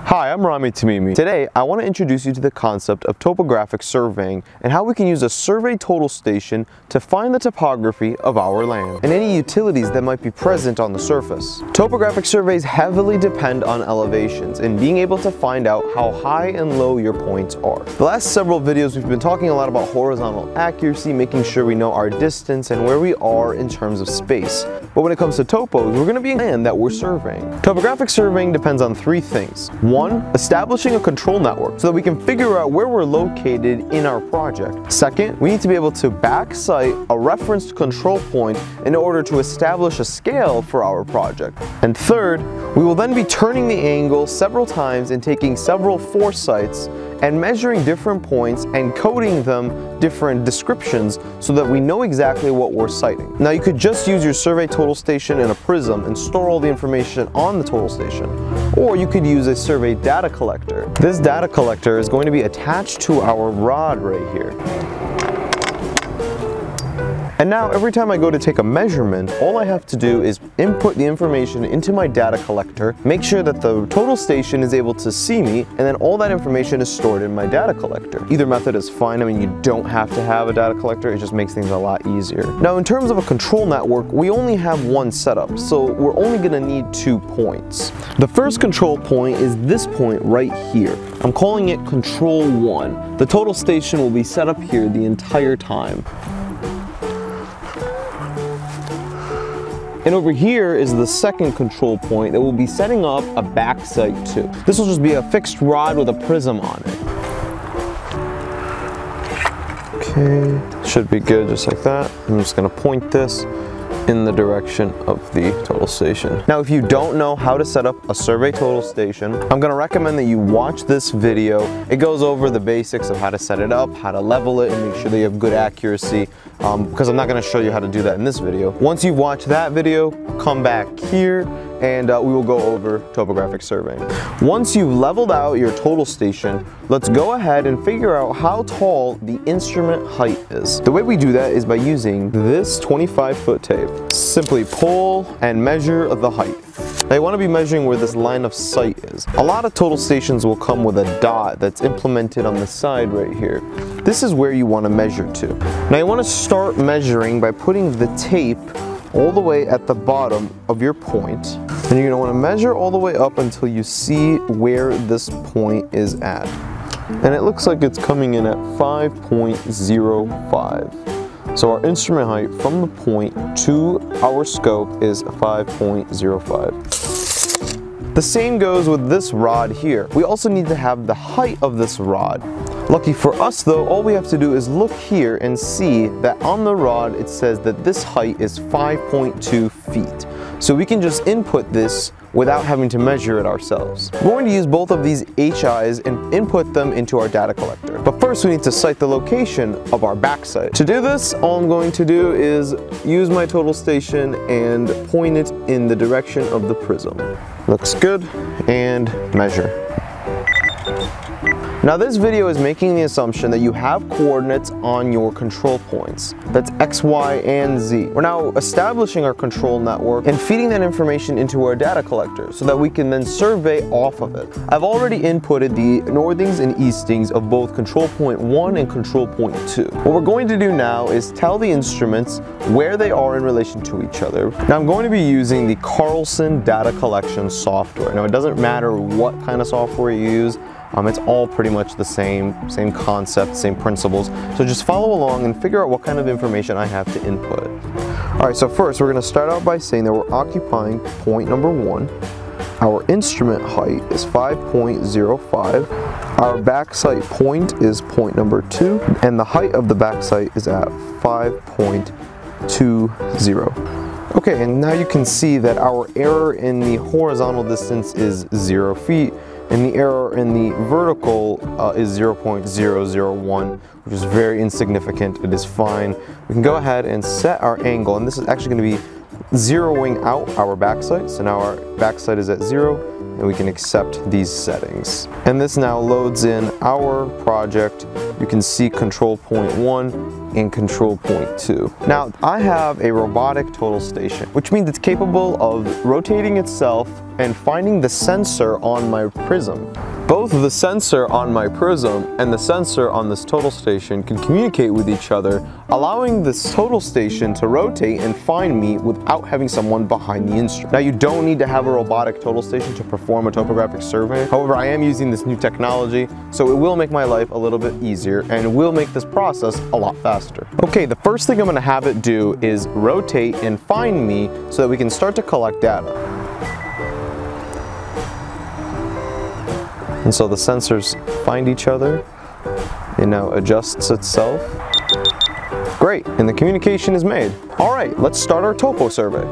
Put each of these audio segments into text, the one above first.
Hi, I'm Rami Tamimi. Today, I want to introduce you to the concept of topographic surveying and how we can use a survey total station to find the topography of our land and any utilities that might be present on the surface. Topographic surveys heavily depend on elevations and being able to find out how high and low your points are. The last several videos we've been talking a lot about horizontal accuracy, making sure we know our distance and where we are in terms of space. But when it comes to topos, we're going to be in land that we're surveying. Topographic surveying depends on three things. One, establishing a control network so that we can figure out where we're located in our project. Second, we need to be able to backsite a referenced control point in order to establish a scale for our project. And third, we will then be turning the angle several times and taking several foresights and measuring different points and coding them different descriptions so that we know exactly what we're sighting. Now you could just use your survey total station in a prism and store all the information on the total station. Or you could use a survey data collector. This data collector is going to be attached to our rod right here. And now every time I go to take a measurement, all I have to do is input the information into my data collector, make sure that the total station is able to see me, and then all that information is stored in my data collector. Either method is fine. I mean, you don't have to have a data collector, it just makes things a lot easier. Now in terms of a control network, we only have one setup, so we're only going to need 2 points. The first control point is this point right here. I'm calling it control 1. The total station will be set up here the entire time. And over here is the second control point that we'll be setting up a backsite to. This will just be a fixed rod with a prism on it. Okay, should be good just like that. I'm just gonna point this in the direction of the total station. Now, if you don't know how to set up a survey total station, I'm gonna recommend that you watch this video. It goes over the basics of how to set it up, how to level it, and make sure that you have good accuracy, because I'm not gonna show you how to do that in this video. Once you've watched that video, come back here and we will go over topographic surveying. Once you've leveled out your total station, let's go ahead and figure out how tall the instrument height is. The way we do that is by using this 25-foot tape. Simply pull and measure the height. Now you want to be measuring where this line of sight is. A lot of total stations will come with a dot that's implemented on the side right here. This is where you want to measure to. Now you want to start measuring by putting the tape all the way at the bottom of your point, and you're going to want to measure all the way up until you see where this point is at. And it looks like it's coming in at 5.05. So our instrument height from the point to our scope is 5.05. The same goes with this rod here. We also need to have the height of this rod. Lucky for us though, all we have to do is look here and see that on the rod it says that this height is 5.2 feet. So we can just input this without having to measure it ourselves. We're going to use both of these HIs and input them into our data collector. But first we need to cite the location of our backsite. To do this, all I'm going to do is use my total station and point it in the direction of the prism. Looks good, and measure. Now this video is making the assumption that you have coordinates on your control points. That's X, Y, and Z. We're now establishing our control network and feeding that information into our data collector so that we can then survey off of it. I've already inputted the northings and eastings of both control point 1 and control point 2. What we're going to do now is tell the instruments where they are in relation to each other. Now I'm going to be using the Carlson data collection software. Now it doesn't matter what kind of software you use. It's all pretty much the same concept, same principles. So just follow along and figure out what kind of information I have to input. All right, so first we're gonna start out by saying that we're occupying point number 1. Our instrument height is 5.05. Our backsite point is point number 2. And the height of the backsite is at 5.20. Okay, and now you can see that our error in the horizontal distance is 0 feet. And the error in the vertical is 0.001, which is very insignificant. It is fine. We can go ahead and set our angle, and this is actually going to be zeroing out our backside. So now our backside is at 0, and we can accept these settings. And this now loads in our project. You can see control point 1 and control point 2. Now, I have a robotic total station, which means it's capable of rotating itself and finding the sensor on my prism. Both the sensor on my prism and the sensor on this total station can communicate with each other, allowing this total station to rotate and find me without having someone behind the instrument. Now, you don't need to have a robotic total station to perform a topographic survey. However, I am using this new technology, so it will make my life a little bit easier and it will make this process a lot faster. Okay, the first thing I'm going to have it do is rotate and find me so that we can start to collect data. And so the sensors find each other. It now adjusts itself. Great, and the communication is made. All right, let's start our topo survey.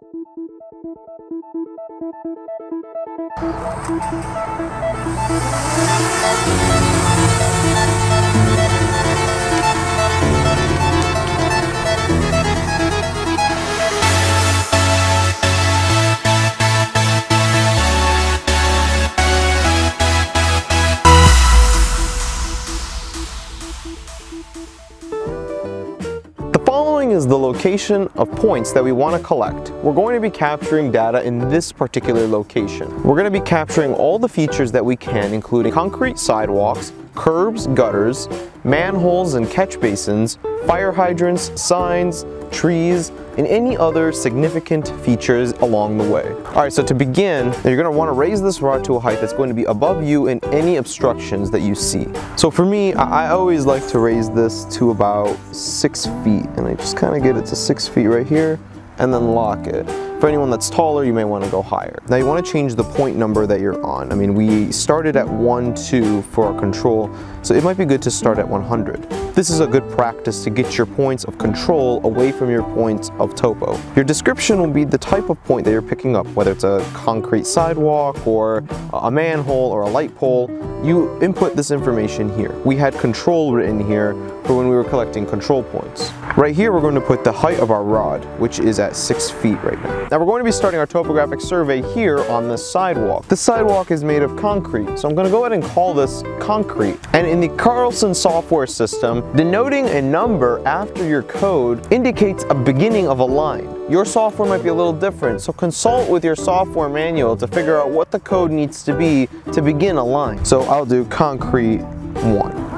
Following is the location of points that we want to collect. We're going to be capturing data in this particular location. We're going to be capturing all the features that we can, including concrete sidewalks, curbs, gutters, manholes and catch basins, fire hydrants, signs, trees, and any other significant features along the way. Alright, so to begin, you're going to want to raise this rod to a height that's going to be above you and any obstructions that you see. So for me, I always like to raise this to about 6 feet, and I just kind of get it to 6 feet right here, and then lock it. For anyone that's taller, you may want to go higher. Now you want to change the point number that you're on. I mean, we started at 1, 2 for our control, so it might be good to start at 100. This is a good practice to get your points of control away from your points of topo. Your description will be the type of point that you're picking up, whether it's a concrete sidewalk or a manhole or a light pole. You input this information here. We had control written here for when we were collecting control points. Right here, we're going to put the height of our rod, which is at 6 feet right now. Now we're going to be starting our topographic survey here on this sidewalk. The sidewalk is made of concrete, so I'm going to go ahead and call this concrete. And in the Carlson software system, denoting a number after your code indicates a beginning of a line. Your software might be a little different, so consult with your software manual to figure out what the code needs to be to begin a line. So I'll do concrete 1.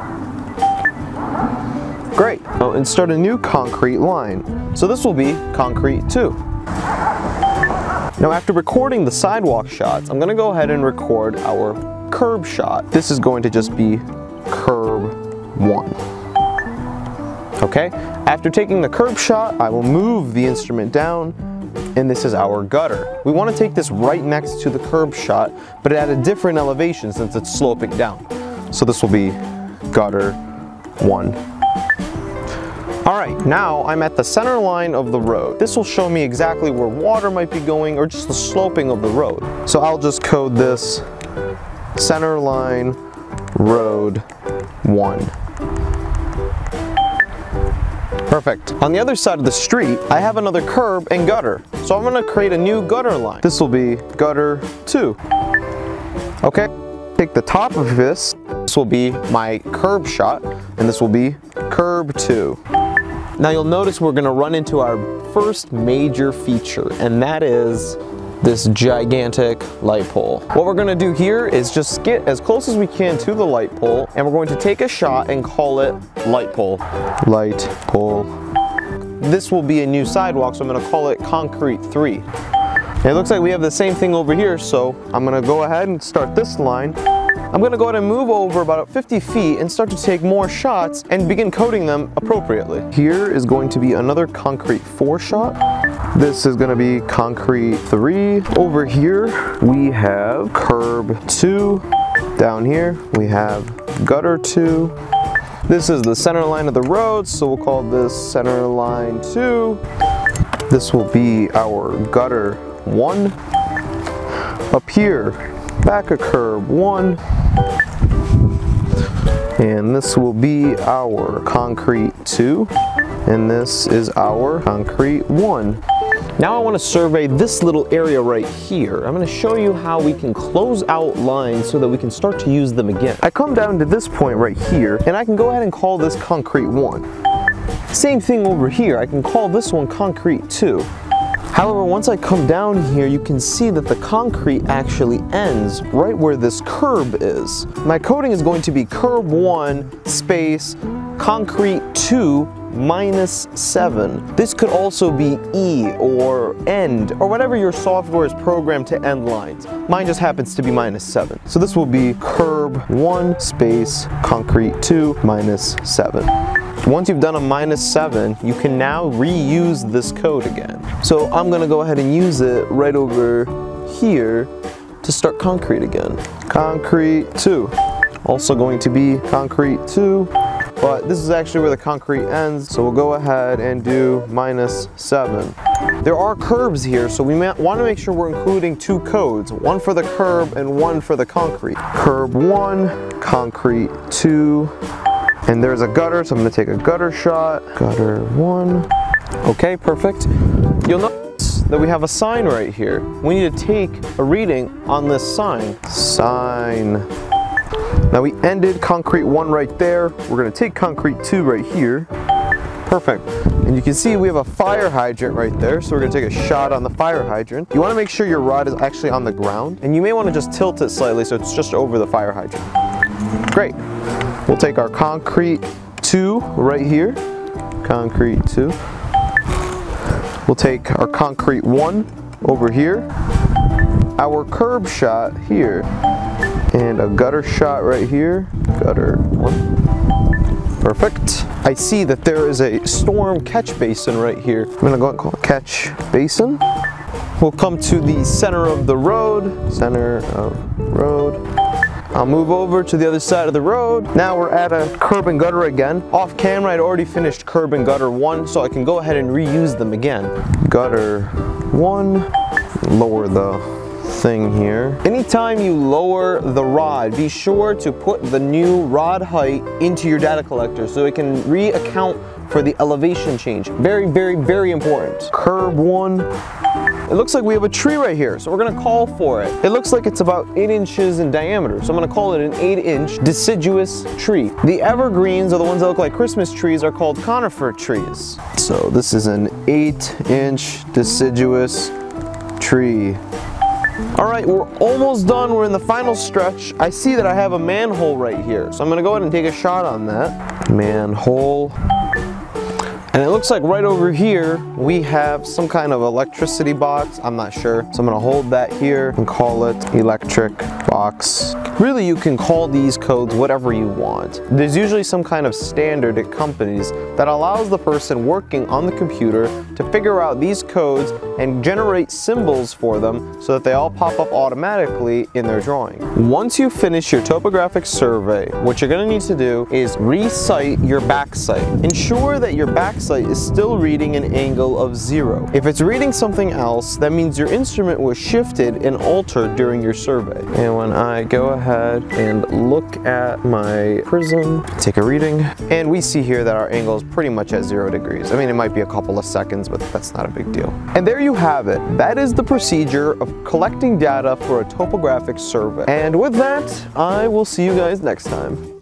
Great, and start a new concrete line. So this will be concrete 2. Now after recording the sidewalk shots, I'm going to go ahead and record our curb shot. This is going to just be curb 1. Okay, after taking the curb shot, I will move the instrument down, and this is our gutter. We want to take this right next to the curb shot, but at a different elevation since it's sloping down. So this will be gutter 1. Alright, now I'm at the center line of the road. This will show me exactly where water might be going or just the sloping of the road. So I'll just code this center line road 1. Perfect. On the other side of the street, I have another curb and gutter. So I'm going to create a new gutter line. This will be gutter 2. Okay, take the top of this. This will be my curb shot, and this will be curb 2. Now you'll notice we're going to run into our first major feature, and that is this gigantic light pole. What we're going to do here is just get as close as we can to the light pole, and we're going to take a shot and call it light pole. Light pole. This will be a new sidewalk, so I'm going to call it concrete 3. And it looks like we have the same thing over here, so I'm going to go ahead and start this line. I'm going to go ahead and move over about 50 feet and start to take more shots and begin coding them appropriately. Here is going to be another concrete 4 shot. This is going to be concrete 3. Over here we have curb 2. Down here we have gutter 2. This is the center line of the road, so we'll call this center line 2. This will be our gutter 1. Up here, back a curb 1. And this will be our concrete 2. And this is our concrete 1. Now I want to survey this little area right here. I'm going to show you how we can close out lines so that we can start to use them again. I come down to this point right here, and I can go ahead and call this concrete 1. Same thing over here, I can call this one concrete 2. However, once I come down here, you can see that the concrete actually ends right where this curb is. My coding is going to be curb 1 space concrete 2 minus 7. This could also be E or end or whatever your software is programmed to end lines. Mine just happens to be minus 7. So this will be curb 1 space concrete 2 minus 7. Once you've done a minus 7, you can now reuse this code again. So I'm gonna go ahead and use it right over here to start concrete again. Concrete 2. Also going to be concrete 2, but this is actually where the concrete ends, so we'll go ahead and do minus 7. There are curbs here, so we want to make sure we're including 2 codes, one for the curb and one for the concrete. Curb 1, concrete 2, and there's a gutter, so I'm going to take a gutter shot. Gutter 1. Okay, perfect. You'll notice that we have a sign right here. We need to take a reading on this sign. Sign. Now we ended concrete 1 right there. We're going to take concrete 2 right here. Perfect. And you can see we have a fire hydrant right there, so we're going to take a shot on the fire hydrant. You want to make sure your rod is actually on the ground, and you may want to just tilt it slightly so it's just over the fire hydrant. Great. We'll take our concrete 2 right here, concrete 2. We'll take our concrete 1 over here, our curb shot here, and a gutter shot right here, gutter 1. Perfect. I see that there is a storm catch basin right here. I'm gonna go and call it catch basin. We'll come to the center of the road, I'll move over to the other side of the road. Now we're at a curb and gutter again. Off camera, I'd already finished curb and gutter 1, so I can go ahead and reuse them again. Gutter 1, lower the thing here. Anytime you lower the rod, be sure to put the new rod height into your data collector so it can re-account for the elevation change. Very, very, very important. Curb 1. It looks like we have a tree right here, so we're gonna call for it. It looks like it's about 8 inches in diameter, so I'm gonna call it an 8-inch deciduous tree. The evergreens, or the ones that look like Christmas trees, are called conifer trees. So this is an 8-inch deciduous tree. All right, we're almost done. We're in the final stretch. I see that I have a manhole right here, so I'm gonna go ahead and take a shot on that. Manhole. And it looks like right over here, we have some kind of electricity box. I'm not sure. So I'm gonna hold that here and call it electric box. Really, you can call these codes whatever you want. There's usually some kind of standard at companies that allows the person working on the computer to figure out these codes and generate symbols for them so that they all pop up automatically in their drawing. Once you finish your topographic survey, what you're gonna need to do is re-sight your backsite. Ensure that your backsite is still reading an angle of 0. If it's reading something else, that means your instrument was shifted and altered during your survey. And when I go ahead and look at my prism, take a reading, and we see here that our angle is pretty much at 0 degrees. I mean, it might be a couple of seconds, but that's not a big deal. And there you have it. That is the procedure of collecting data for a topographic survey. And with that, I will see you guys next time.